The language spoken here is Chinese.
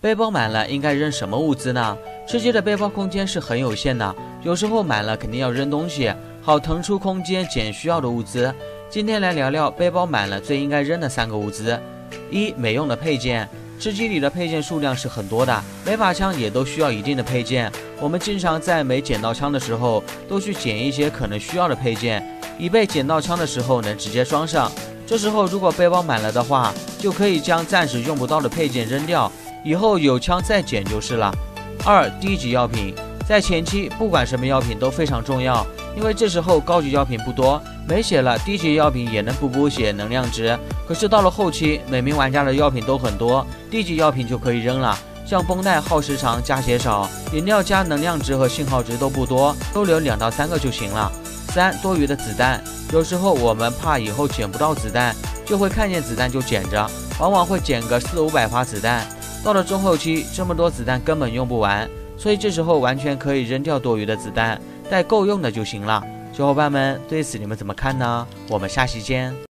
背包满了应该扔什么物资呢？吃鸡的背包空间是很有限的，有时候满了肯定要扔东西，好腾出空间捡需要的物资。今天来聊聊背包满了最应该扔的3个物资。一、没用的配件。吃鸡里的配件数量是很多的，每把枪也都需要一定的配件。我们经常在没捡到枪的时候，都去捡一些可能需要的配件，以备捡到枪的时候能直接装上。这时候如果背包满了的话，就可以将暂时用不到的配件扔掉，以后有枪再捡就是了。2、低级药品。在前期不管什么药品都非常重要，因为这时候高级药品不多，没血了低级药品也能补血能量值。可是到了后期，每名玩家的药品都很多，低级药品就可以扔了，像绷带耗时长加血少，饮料加能量值和信号值都不多，都留2到3个就行了。3、多余的子弹。有时候我们怕以后捡不到子弹，就会看见子弹就捡着，往往会捡个400-500发子弹。到了中后期，这么多子弹根本用不完，所以这时候完全可以扔掉多余的子弹，带够用的就行了。小伙伴们对此你们怎么看呢？我们下期见。